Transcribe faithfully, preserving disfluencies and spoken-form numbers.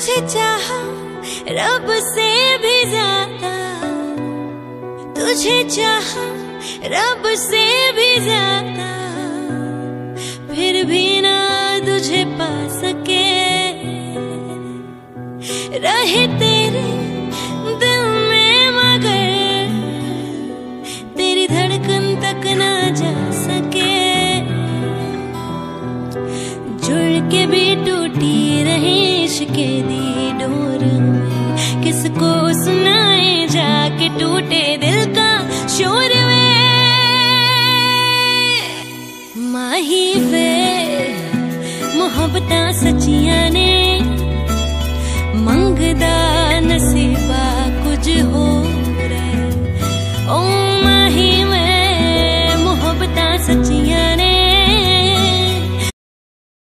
तुझे चाहा रब से भी ज्यादा, तुझे चाहा रब से भी ज्यादा, फिर भी ना तुझे पा सके। रहे तेरे दिल में मगर तेरी धड़कन तक ना जा सके। जुड़ के भी टूटी रहे इश्क़े दी डोर में, किसको सुनाए जाके टूटे दिल का शोर में। माही वे मोहब्बतां सच्चियां ने